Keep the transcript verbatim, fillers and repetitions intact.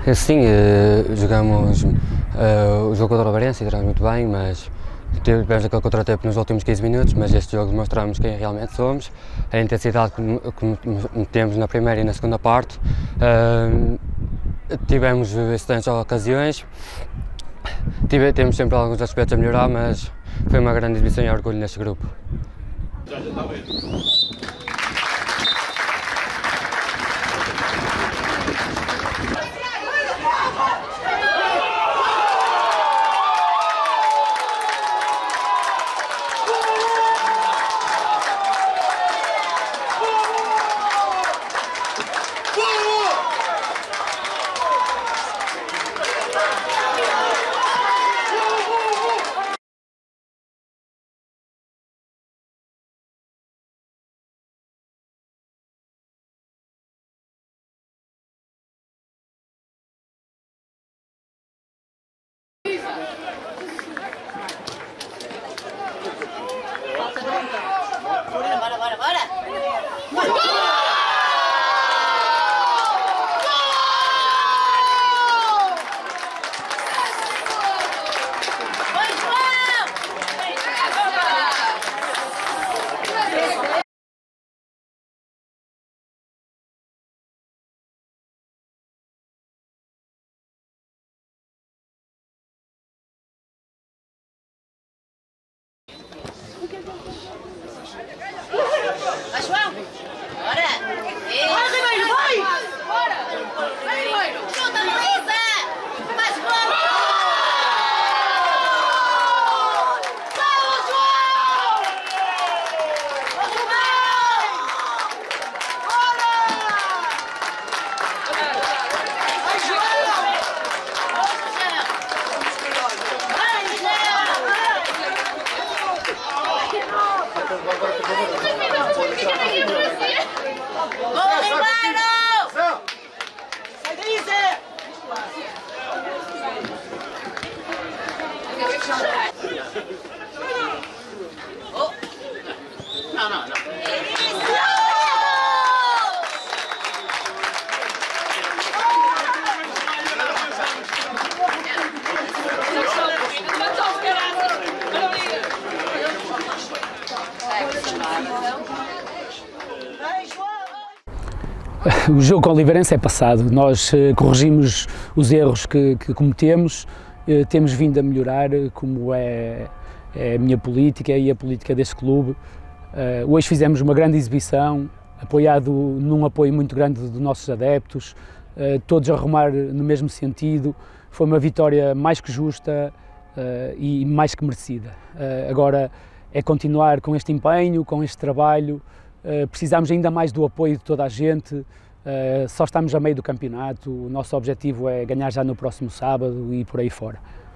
Sim, jogamos uh, o jogo contra o Barrense e tivemos muito bem, mas tivemos aquele contratempo nos últimos quinze minutos, mas este jogo mostramos quem realmente somos, a intensidade que metemos na primeira e na segunda parte. Uh, tivemos excelentes ocasiões, tive, temos sempre alguns aspectos a melhorar, mas foi uma grande exibição e orgulho neste grupo. Já, já está bem. Bora, bora, bora! Vai, João! Bora! Vai, Ribeiro, vai! Bora! Vai, Ribeiro! Chuta, Melissa! Vai, João! Vai, João! Vai, João! Bora! Vai, João! Boa, Ribeiro! Sai daí, Zé! Oh! Não, não, não. O jogo com o Oliveirense é passado, nós uh, corrigimos os erros que, que cometemos, uh, temos vindo a melhorar, como é, é a minha política e a política deste clube. Uh, hoje fizemos uma grande exibição, apoiado num apoio muito grande dos nossos adeptos, uh, todos a remar no mesmo sentido. Foi uma vitória mais que justa uh, e mais que merecida. Uh, agora é continuar com este empenho, com este trabalho. Uh, precisamos ainda mais do apoio de toda a gente, uh, só estamos a meio do campeonato, o nosso objetivo é ganhar já no próximo sábado e por aí fora.